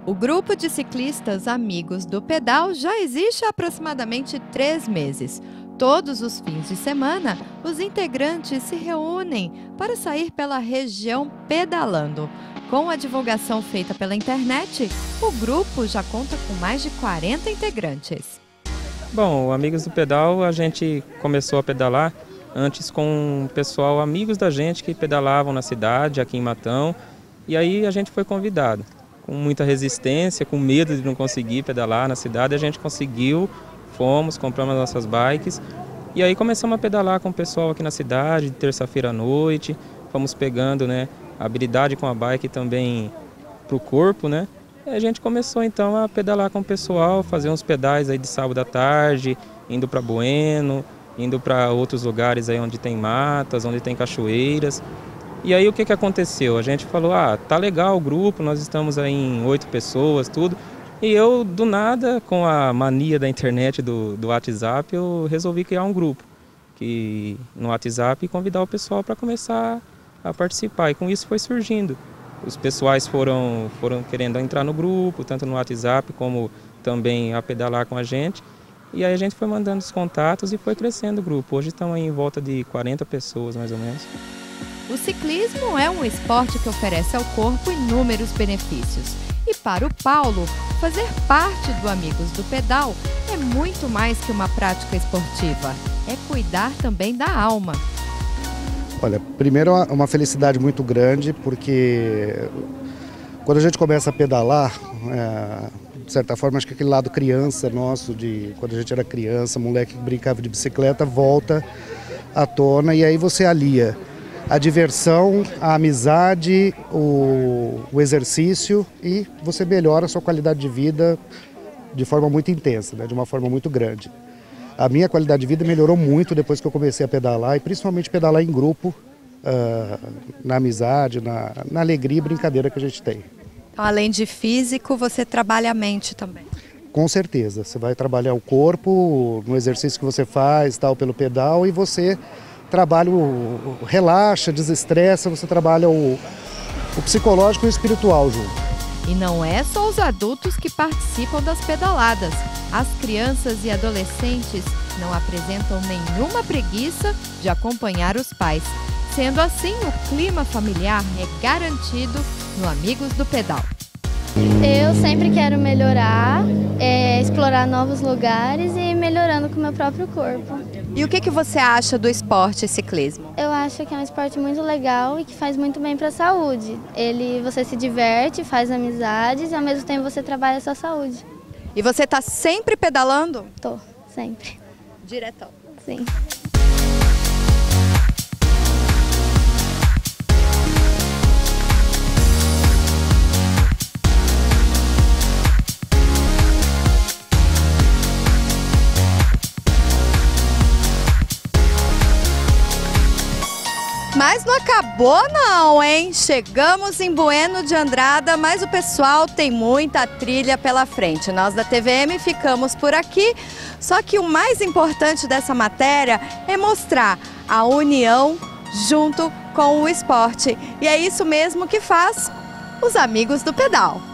O grupo de ciclistas Amigos do Pedal já existe há aproximadamente 3 meses. Todos os fins de semana, os integrantes se reúnem para sair pela região pedalando. Com a divulgação feita pela internet, o grupo já conta com mais de 40 integrantes. Bom, o Amigos do Pedal, a gente começou a pedalar antes com o pessoal, amigos da gente que pedalavam na cidade, aqui em Matão. E aí a gente foi convidado. Com muita resistência, com medo de não conseguir pedalar na cidade, a gente conseguiu, fomos, compramos nossas bikes. E aí começamos a pedalar com o pessoal aqui na cidade, de terça-feira à noite. Fomos pegando, a habilidade com a bike também para o corpo, E a gente começou então a pedalar com o pessoal, fazer uns pedais aí de sábado à tarde, indo para Bueno, indo para outros lugares aí onde tem matas, onde tem cachoeiras. E aí o que aconteceu? A gente falou, tá legal o grupo, nós estamos aí em 8 pessoas, tudo. E eu, do nada, com a mania da internet do WhatsApp, eu resolvi criar um grupo no WhatsApp e convidar o pessoal para começar a participar. E com isso foi surgindo. Os pessoais foram querendo entrar no grupo, tanto no WhatsApp como também a pedalar com a gente. E aí a gente foi mandando os contatos e foi crescendo o grupo. Hoje estamos aí em volta de 40 pessoas, mais ou menos. O ciclismo é um esporte que oferece ao corpo inúmeros benefícios. E para o Paulo, fazer parte do Amigos do Pedal é muito mais que uma prática esportiva. É cuidar também da alma. Olha, primeiro é uma felicidade muito grande, porque quando a gente começa a pedalar, de certa forma, acho que aquele lado criança nosso, de quando a gente era criança, moleque que brincava de bicicleta, volta à tona e aí você alia a diversão, a amizade, o exercício e você melhora a sua qualidade de vida de forma muito intensa, de uma forma muito grande. A minha qualidade de vida melhorou muito depois que eu comecei a pedalar e principalmente pedalar em grupo, na amizade, na alegria e brincadeira que a gente tem. Então, além de físico, você trabalha a mente também? Com certeza, você vai trabalhar o corpo no exercício que você faz, pelo pedal e você trabalha, relaxa, desestressa, você trabalha o psicológico e o espiritual junto. E não é só os adultos que participam das pedaladas. As crianças e adolescentes não apresentam nenhuma preguiça de acompanhar os pais. Sendo assim, o clima familiar é garantido no Amigos do Pedal. Eu sempre quero melhorar, explorar novos lugares e ir melhorando com o meu próprio corpo. E o que você acha do esporte ciclismo? Eu acho que é um esporte muito legal e que faz muito bem para a saúde. Você se diverte, faz amizades e ao mesmo tempo você trabalha a sua saúde. E você está sempre pedalando? Tô, sempre. Diretão? Sim. Mas não acabou não, hein? Chegamos em Bueno de Andrada, mas o pessoal tem muita trilha pela frente. Nós da TVM ficamos por aqui, só que o mais importante dessa matéria é mostrar a união junto com o esporte. E é isso mesmo que faz os Amigos do Pedal.